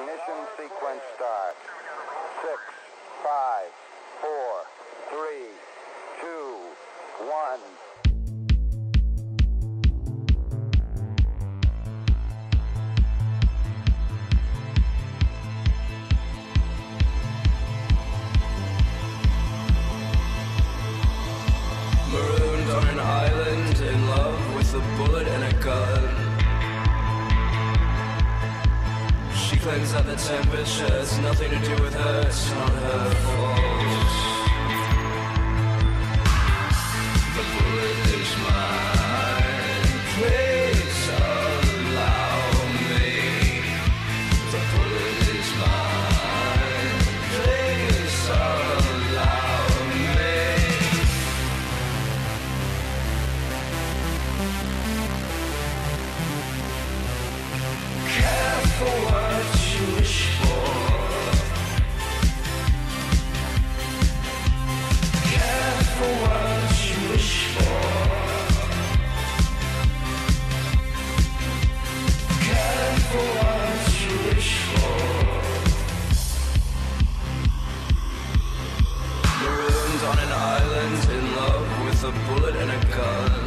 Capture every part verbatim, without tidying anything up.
Ignition sequence start. Six, five, four, three, two, one. Marooned on an island, in love with a bullet and a gun. She claims that the temperature has nothing to do with her, it's not her fault. The bullet is mine, please allow me. The bullet is mine, please allow me. Careful what you wish for. Careful what you wish for. Careful what you wish for. Marooned on an island, in love with a bullet and a gun.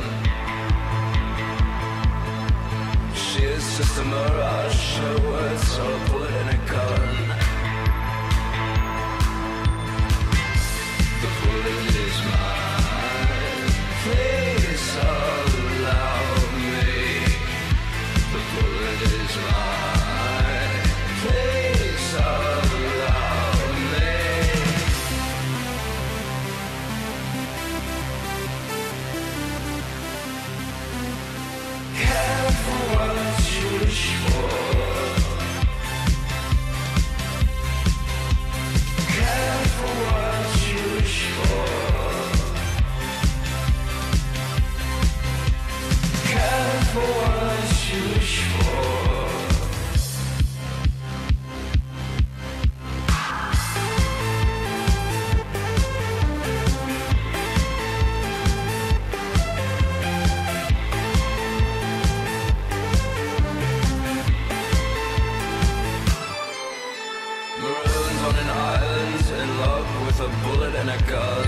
She is just a mirage, her words are a bullet and a gun. The bullet is mine, please allow me. The bullet is mine, please allow me. Careful what you wish for. Careful what you wish for. Careful what you wish for. Marooned on an island, in love with a bullet and a gun.